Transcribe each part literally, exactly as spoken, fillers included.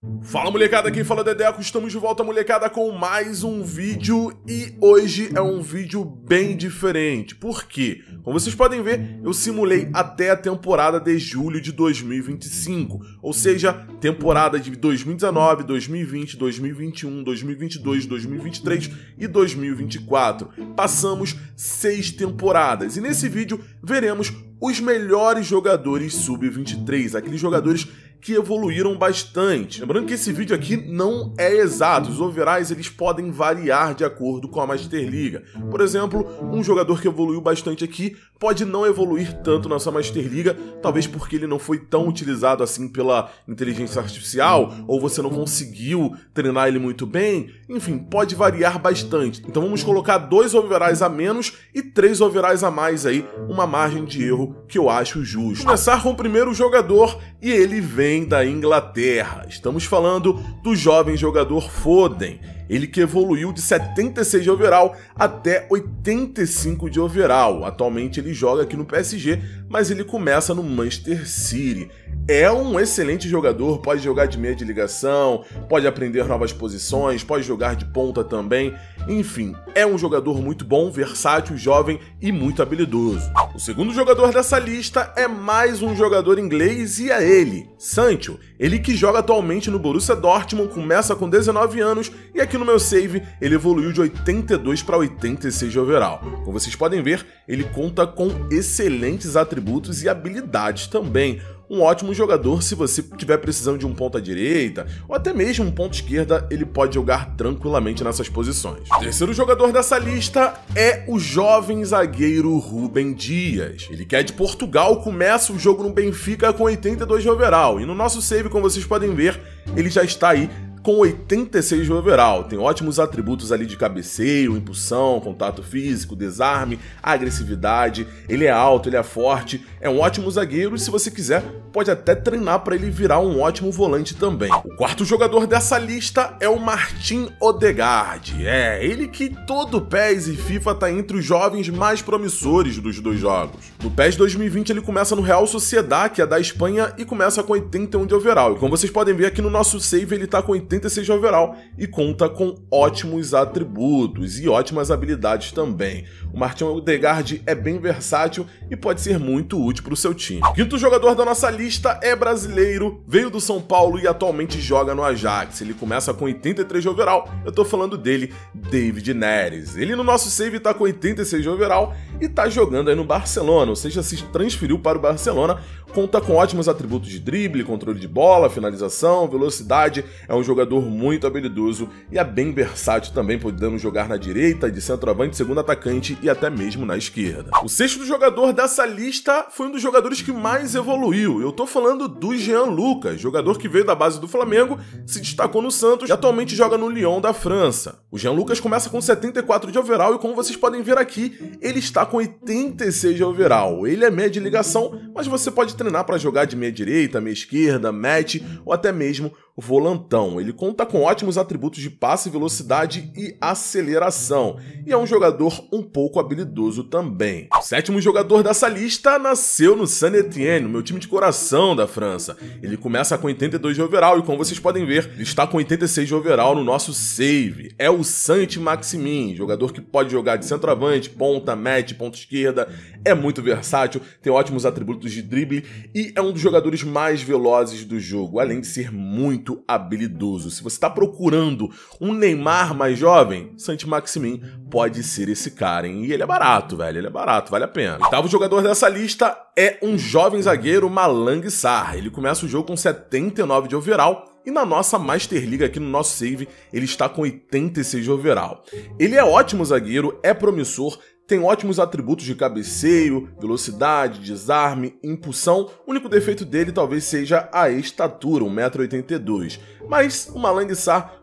Fala molecada, quem fala é Dedeco, estamos de volta molecada com mais um vídeo e hoje é um vídeo bem diferente. Por quê? Como vocês podem ver, eu simulei até a temporada de julho de dois mil e vinte e cinco, ou seja, temporada de dois mil e dezenove, dois mil e vinte, dois mil e vinte e um, dois mil e vinte e dois, dois mil e vinte e três e dois mil e vinte e quatro. Passamos seis temporadas e nesse vídeo veremos os melhores jogadores sub vinte e três, aqueles jogadores que evoluíram bastante. Lembrando que esse vídeo aqui não é exato, os overalls eles podem variar de acordo com a Master Liga. Por exemplo, um jogador que evoluiu bastante aqui pode não evoluir tanto na sua Master Liga, talvez porque ele não foi tão utilizado assim pela inteligência artificial, ou você não conseguiu treinar ele muito bem, enfim, pode variar bastante. Então vamos colocar dois overalls a menos e três overalls a mais aí, uma margem de erro que eu acho justo. Vamos começar com o primeiro jogador e ele vem da Inglaterra. Estamos falando do jovem jogador Foden. Ele que evoluiu de setenta e seis de overall até oitenta e cinco de overall. Atualmente ele joga aqui no P S G, mas ele começa no Manchester City. É um excelente jogador, pode jogar de meia de ligação, pode aprender novas posições, pode jogar de ponta também. Enfim, é um jogador muito bom, versátil, jovem e muito habilidoso. O segundo jogador dessa lista é mais um jogador inglês e é ele, Sancho. Ele que joga atualmente no Borussia Dortmund, começa com dezenove anos e aqui no meu save ele evoluiu de oitenta e dois para oitenta e seis de overall. Como vocês podem ver, ele conta com excelentes atributos e habilidades também. Um ótimo jogador se você estiver precisando de um ponta direita ou até mesmo um ponta esquerda, ele pode jogar tranquilamente nessas posições. O terceiro jogador dessa lista é o jovem zagueiro Rúben Dias. Ele que é de Portugal, começa o jogo no Benfica com oitenta e dois de overall e no nosso save, como vocês podem ver, ele já está aí com oitenta e seis de overall, tem ótimos atributos ali de cabeceio, impulsão, contato físico, desarme, agressividade, ele é alto, ele é forte, é um ótimo zagueiro e se você quiser pode até treinar para ele virar um ótimo volante também. O quarto jogador dessa lista é o Martin Odegaard, é, ele que todo P E S e FIFA tá entre os jovens mais promissores dos dois jogos. No P E S dois mil e vinte ele começa no Real Sociedad, que é da Espanha, e começa com oitenta e um de overall, e como vocês podem ver aqui no nosso save ele tá com oitenta e seis de overall e conta com ótimos atributos e ótimas habilidades também. O Martin Odegaard é bem versátil e pode ser muito útil para o seu time. O quinto jogador da nossa lista é brasileiro, veio do São Paulo e atualmente joga no Ajax. Ele começa com oitenta e três de overall, eu tô falando dele, David Neres. Ele no nosso save tá com oitenta e seis de overall e tá jogando aí no Barcelona, ou seja, se transferiu para o Barcelona, conta com ótimos atributos de drible, controle de bola, finalização, velocidade, é um jogador muito habilidoso e é bem versátil também, podendo jogar na direita, de centroavante, segundo atacante e até mesmo na esquerda. O sexto jogador dessa lista foi um dos jogadores que mais evoluiu. Eu tô falando do Jean Lucas, jogador que veio da base do Flamengo, se destacou no Santos e atualmente joga no Lyon da França. O Jean Lucas começa com setenta e quatro de overall e como vocês podem ver aqui, ele está com oitenta e seis de overall. Ele é meia de ligação, mas você pode treinar para jogar de meia direita, meia esquerda, match ou até mesmo volantão. Ele conta com ótimos atributos de passe, velocidade e aceleração, e é um jogador um pouco habilidoso também. O sétimo jogador dessa lista nasceu no Saint-Étienne, meu time de coração da França. Ele começa com oitenta e dois de overall e como vocês podem ver, ele está com oitenta e seis de overall no nosso save. É o Saint-Maximin, jogador que pode jogar de centroavante, ponta, match, ponta esquerda, é muito versátil, tem ótimos atributos de drible e é um dos jogadores mais velozes do jogo, além de ser muito muito habilidoso. Se você está procurando um Neymar mais jovem, Saint-Maximin pode ser esse cara, hein? E ele é barato, velho, ele é barato, vale a pena. O oitavo jogador dessa lista é um jovem zagueiro, Malang Sarr. Ele começa o jogo com setenta e nove de overall e na nossa Master Liga, aqui no nosso save, ele está com oitenta e seis de overall. Ele é ótimo zagueiro, é promissor, tem ótimos atributos de cabeceio, velocidade, desarme, impulsão. O único defeito dele talvez seja a estatura, um metro e oitenta e dois. Mas o Malang Sarr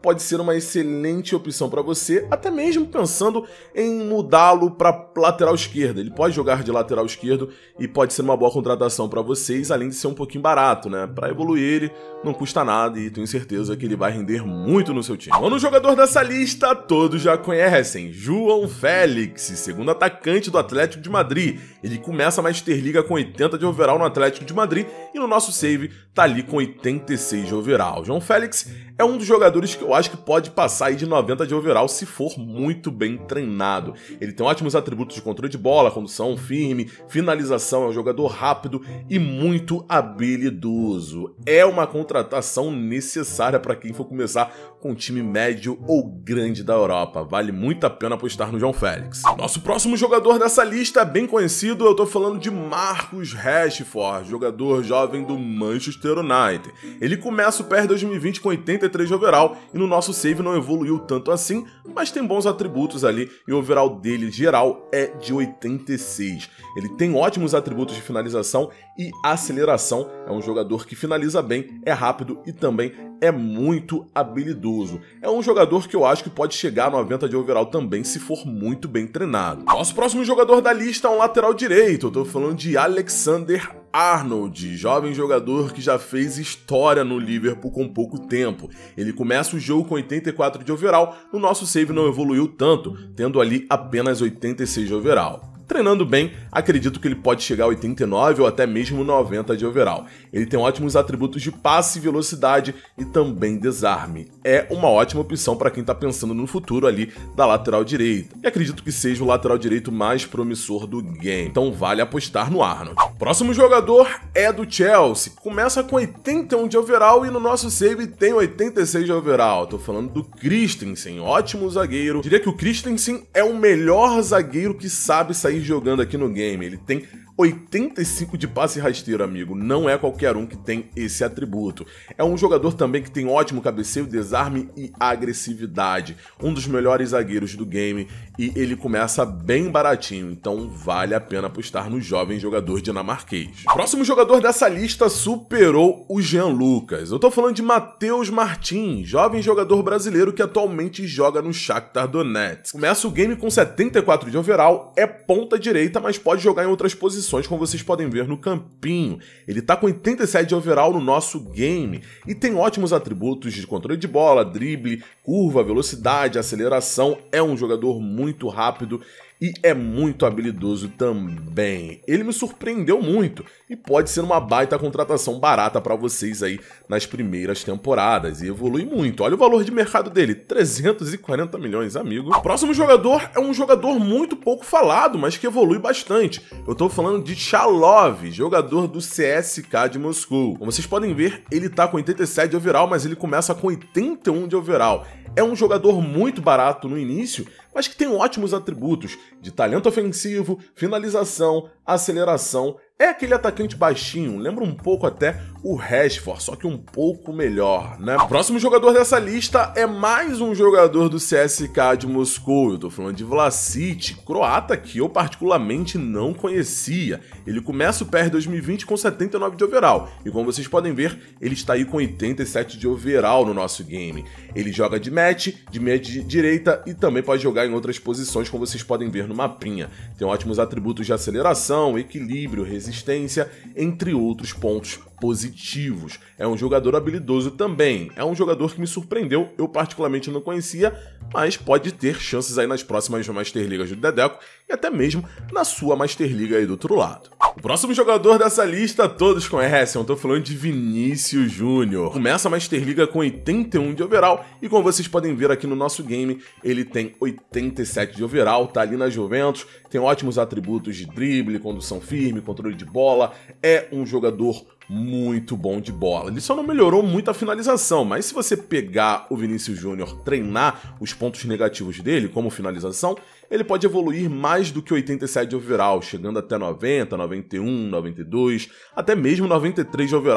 pode ser uma excelente opção para você, até mesmo pensando em mudá-lo para lateral esquerda. Ele pode jogar de lateral esquerdo e pode ser uma boa contratação para vocês, além de ser um pouquinho barato, né? Para evoluir ele não custa nada e tenho certeza que ele vai render muito no seu time. O jogador dessa lista todos já conhecem, João Félix, segundo atacante do Atlético de Madrid. Ele começa a Master Liga com oitenta de overall no Atlético de Madrid e no nosso save tá ali com oitenta e seis de overall. João Félix é um dos jogadores que eu acho que pode passar aí de noventa de overall se for muito bem treinado. Ele tem ótimos atributos de controle de bola, condução firme, finalização, é um jogador rápido e muito habilidoso. É uma contratação necessária para quem for começar com um time médio ou grande da Europa. Vale muito a pena apostar no João Félix. Nosso próximo jogador dessa lista é bem conhecido, eu tô falando de Marcus Rashford, jogador jovem do Manchester United. Ele começa o P R dois mil e vinte com oitenta e três de overall e no nosso save não evoluiu tanto assim, mas tem bons atributos ali e o overall dele geral é de oitenta e seis. Ele tem ótimos atributos de finalização e aceleração, é um jogador que finaliza bem, é rápido e também é muito habilidoso. É um jogador que eu acho que pode chegar a noventa de overall também se for muito bem treinado. Nosso próximo jogador da lista é um lateral direito, eu tô falando de Alexander Arnold, jovem jogador que já fez história no Liverpool com pouco tempo. Ele começa o jogo com oitenta e quatro de overall, no nosso save não evoluiu tanto, tendo ali apenas oitenta e seis de overall. Treinando bem, acredito que ele pode chegar a oitenta e nove ou até mesmo noventa de overall. Ele tem ótimos atributos de passe, velocidade e também desarme. É uma ótima opção para quem está pensando no futuro ali da lateral direita. E acredito que seja o lateral direito mais promissor do game. Então vale apostar no Arnold. Próximo jogador é do Chelsea. Começa com oitenta e um de overall e no nosso save tem oitenta e seis de overall. Tô falando do Christensen, ótimo zagueiro. Diria que o Christensen é o melhor zagueiro que sabe sair jogando aqui no game. Ele tem oitenta e cinco de passe rasteiro, amigo. Não é qualquer um que tem esse atributo. É um jogador também que tem ótimo cabeceio, desarme e agressividade. Um dos melhores zagueiros do game e ele começa bem baratinho, então vale a pena apostar no jovem jogador dinamarquês. O próximo jogador dessa lista superou o Jean Lucas. Eu tô falando de Matheus Martins, jovem jogador brasileiro que atualmente joga no Shakhtar Donetsk. Começa o game com setenta e quatro de overall, é ponta direita, mas pode jogar em outras posições, como vocês podem ver no campinho. Ele tá com oitenta e sete de overall no nosso game e tem ótimos atributos de controle de bola, drible, curva, velocidade, aceleração. É um jogador muito rápido e é muito habilidoso também. Ele me surpreendeu muito e pode ser uma baita contratação barata para vocês aí nas primeiras temporadas e evolui muito. Olha o valor de mercado dele, trezentos e quarenta milhões, amigo. O próximo jogador é um jogador muito pouco falado, mas que evolui bastante. Eu tô falando de Chalov, jogador do C S K de Moscou. Como vocês podem ver, ele tá com oitenta e sete de overall, mas ele começa com oitenta e um de overall. É um jogador muito barato no início, mas que tem ótimos atributos de talento ofensivo, finalização, aceleração. É aquele atacante baixinho, lembra um pouco até o Rashford, só que um pouco melhor, né? O próximo jogador dessa lista é mais um jogador do C S K de Moscou. Eu tô falando de Vlasic, croata que eu particularmente não conhecia. Ele começa o P R dois mil e vinte com setenta e nove de overall, e como vocês podem ver, ele está aí com oitenta e sete de overall no nosso game. Ele joga de match, de meia direita e também pode jogar em outras posições, como vocês podem ver no mapinha. Tem ótimos atributos de aceleração, equilíbrio, resistência, entre outros pontos positivos. É um jogador habilidoso também. É um jogador que me surpreendeu, eu particularmente não conhecia, mas pode ter chances aí nas próximas Master Ligas do Dedeco e até mesmo na sua Master Liga aí do outro lado. O próximo jogador dessa lista todos conhecem, eu tô falando de Vinícius Júnior. Começa a Master Liga com oitenta e um de overall e como vocês podem ver aqui no nosso game, ele tem oitenta e sete de overall, tá ali na Juventus, tem ótimos atributos de drible, condução firme, controle de bola, é um jogador muito bom de bola. Ele só não melhorou muito a finalização, mas se você pegar o Vinícius Júnior, treinar os pontos negativos dele, como finalização, ele pode evoluir mais do que oitenta e sete de overall, chegando até noventa, noventa e um, noventa e dois, até mesmo noventa e três de overall,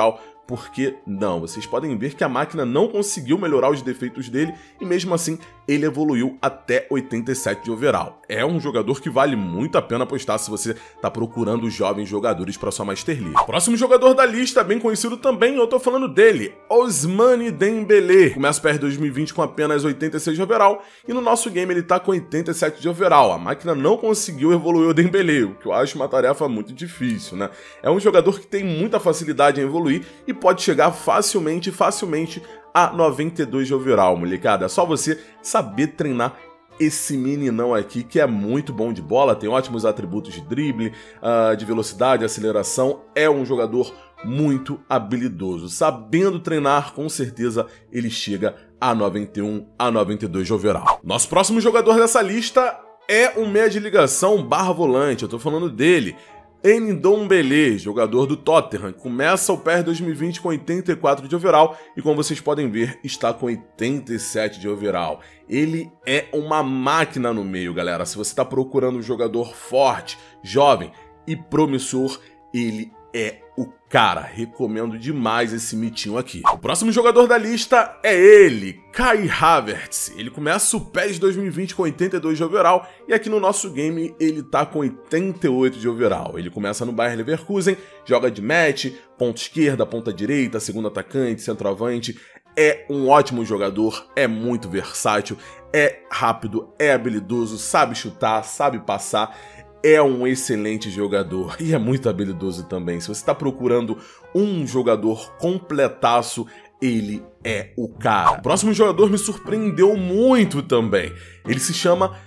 Por que não? Vocês podem ver que a máquina não conseguiu melhorar os defeitos dele e mesmo assim ele evoluiu até oitenta e sete de overall. É um jogador que vale muito a pena apostar se você está procurando jovens jogadores para sua Master League. Próximo jogador da lista, bem conhecido também, eu tô falando dele, Ousmane Dembélé. Começa o P R dois mil e vinte com apenas oitenta e seis de overall e no nosso game ele tá com oitenta e sete de overall. A máquina não conseguiu evoluir o Dembélé, o que eu acho uma tarefa muito difícil, né? É um jogador que tem muita facilidade em evoluir e pode chegar facilmente, facilmente a noventa e dois de overall, molecada. É só você saber treinar esse meninão aqui, que é muito bom de bola, tem ótimos atributos de drible, uh, de velocidade, aceleração, é um jogador muito habilidoso. Sabendo treinar, com certeza ele chega a noventa e um, a noventa e dois de overall. Nosso próximo jogador dessa lista é um meia de ligação barra volante, eu tô falando dele, Ndombele, jogador do Tottenham, começa o P R dois mil e vinte com oitenta e quatro de overall e como vocês podem ver, está com oitenta e sete de overall. Ele é uma máquina no meio, galera. Se você está procurando um jogador forte, jovem e promissor, ele é o cara. Recomendo demais esse mitinho aqui. O próximo jogador da lista é ele, Kai Havertz. Ele começa o P E S dois mil e vinte com oitenta e dois de overall e aqui no nosso game ele tá com oitenta e oito de overall. Ele começa no Bayer Leverkusen, joga de match, ponta esquerda, ponta direita, segundo atacante, centroavante. É um ótimo jogador, é muito versátil, é rápido, é habilidoso, sabe chutar, sabe passar. É um excelente jogador e é muito habilidoso também. Se você está procurando um jogador completaço, ele é o cara. O próximo jogador me surpreendeu muito também. Ele se chama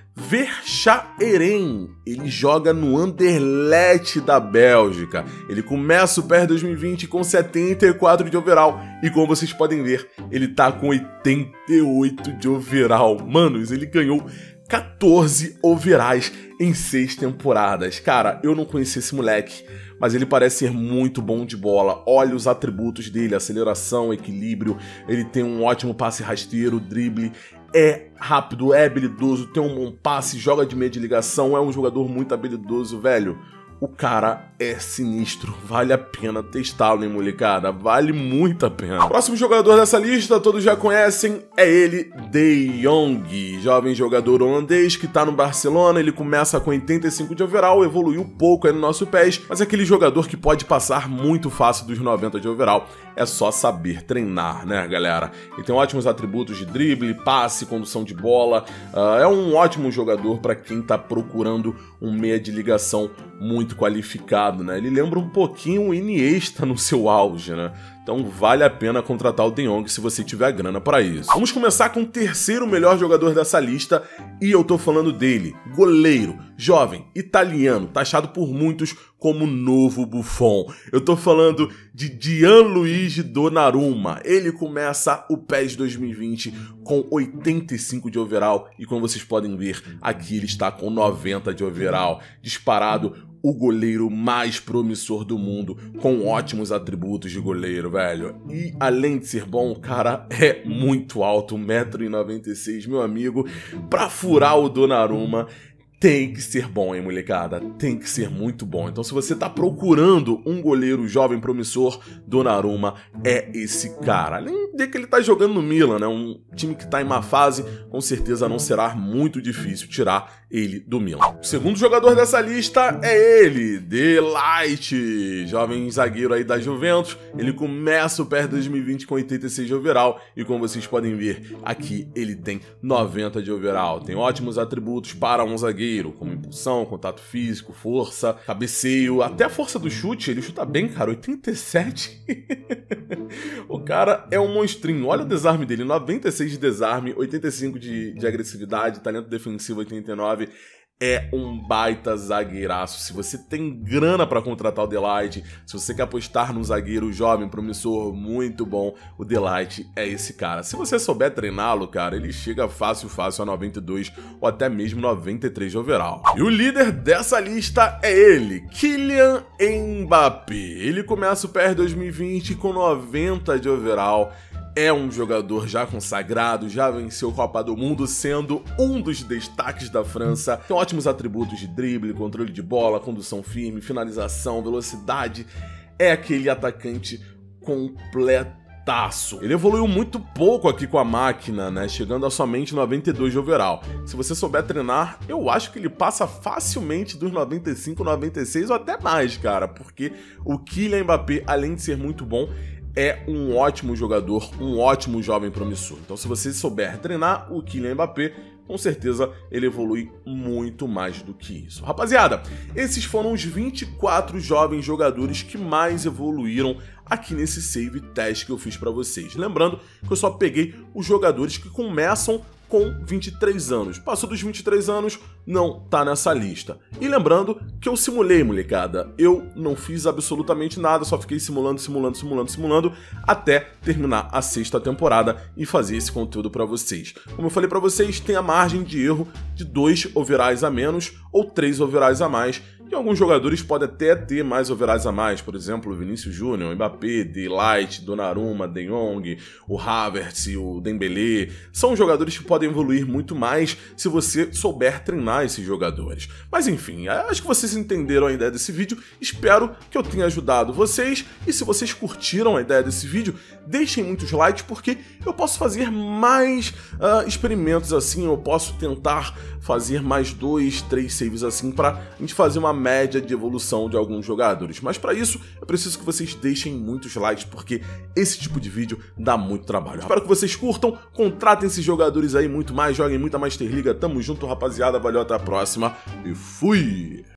Verschaeren. Ele joga no Anderlecht da Bélgica. Ele começa o P R dois mil e vinte com setenta e quatro de overall. E como vocês podem ver, ele tá com oitenta e oito de overall. Manos, ele ganhou quatorze overalls em seis temporadas. Cara, eu não conheci esse moleque, mas ele parece ser muito bom de bola. Olha os atributos dele, aceleração, equilíbrio, ele tem um ótimo passe rasteiro, drible, é rápido, é habilidoso, tem um bom passe, joga de meia de ligação, é um jogador muito habilidoso, velho. O cara é sinistro, vale a pena testá-lo, hein, molecada? Vale muito a pena. O próximo jogador dessa lista, todos já conhecem, é ele, De Jong, jovem jogador holandês que tá no Barcelona. Ele começa com oitenta e cinco de overall, evoluiu pouco aí no nosso P E S, mas é aquele jogador que pode passar muito fácil dos noventa de overall. É só saber treinar, né, galera? Ele tem ótimos atributos de drible, passe, condução de bola. Uh, é um ótimo jogador para quem tá procurando um meia de ligação muito qualificado, né? Ele lembra um pouquinho o Iniesta no seu auge, né? Então vale a pena contratar o De Jong se você tiver grana para isso. Vamos começar com o terceiro melhor jogador dessa lista e eu tô falando dele, goleiro, jovem, italiano, taxado por muitos como novo Buffon. Eu tô falando de Gianluigi Donnarumma. Ele começa o P E S dois mil e vinte com oitenta e cinco de overall e como vocês podem ver, aqui ele está com noventa de overall, disparado o goleiro mais promissor do mundo, com ótimos atributos de goleiro, velho. E além de ser bom, o cara é muito alto, um metro e noventa e seis, meu amigo. Pra furar o Donnarumma, tem que ser bom, hein, molecada? Tem que ser muito bom. Então, se você tá procurando um goleiro jovem promissor, Donnarumma é esse cara. Além de que ele tá jogando no Milan, né? Um time que tá em má fase, com certeza não será muito difícil tirar ele do Milan. O segundo jogador dessa lista é ele, De Ligt, jovem zagueiro aí da Juventus. Ele começa o P R dois mil e vinte com oitenta e seis de overall e como vocês podem ver, aqui ele tem noventa de overall. Tem ótimos atributos para um zagueiro, como impulsão, contato físico, força, cabeceio, até a força do chute. Ele chuta bem, cara, oitenta e sete. O cara é um monstrinho. Olha o desarme dele, noventa e seis de desarme, oitenta e cinco de, de agressividade, talento defensivo oitenta e nove. É um baita zagueiraço. Se você tem grana para contratar o De Ligt, se você quer apostar num zagueiro jovem, promissor, muito bom, o De Ligt é esse cara. Se você souber treiná-lo, cara, ele chega fácil, fácil a noventa e dois ou até mesmo noventa e três de overall. E o líder dessa lista é ele, Kylian Mbappé. Ele começa o P R dois mil e vinte com noventa de overall. É um jogador já consagrado, já venceu Copa do Mundo, sendo um dos destaques da França. Tem ótimos atributos de drible, controle de bola, condução firme, finalização, velocidade. É aquele atacante completaço. Ele evoluiu muito pouco aqui com a máquina, né, chegando a somente noventa e dois de overall. Se você souber treinar, eu acho que ele passa facilmente dos noventa e cinco, noventa e seis ou até mais, cara, porque o Kylian Mbappé, além de ser muito bom, é um ótimo jogador, um ótimo jovem promissor. Então, se você souber treinar o Kylian Mbappé, com certeza ele evolui muito mais do que isso. Rapaziada, esses foram os vinte e quatro jovens jogadores que mais evoluíram aqui nesse save test que eu fiz pra vocês. Lembrando que eu só peguei os jogadores que começam com vinte e três anos. Passou dos vinte e três anos, não tá nessa lista. E lembrando que eu simulei, molecada. Eu não fiz absolutamente nada, só fiquei simulando, simulando, simulando, simulando, até terminar a sexta temporada e fazer esse conteúdo pra vocês. Como eu falei pra vocês, tem a margem de erro de dois overalls a menos ou três overalls a mais. E alguns jogadores podem até ter mais overalls a mais, por exemplo, o Vinícius Júnior, Mbappé, Delight, Donnarumma, De Jong, o Havertz, o Dembélé. São jogadores que podem evoluir muito mais se você souber treinar esses jogadores. Mas enfim, acho que vocês entenderam a ideia desse vídeo, espero que eu tenha ajudado vocês. E se vocês curtiram a ideia desse vídeo, deixem muitos likes, porque eu posso fazer mais uh, experimentos assim, eu posso tentar fazer mais dois, três saves assim, pra a gente fazer uma média de evolução de alguns jogadores. Mas para isso, eu preciso que vocês deixem muitos likes, porque esse tipo de vídeo dá muito trabalho. Espero que vocês curtam, contratem esses jogadores aí muito mais, joguem muita Master Liga. Tamo junto, rapaziada. Valeu, até a próxima e fui!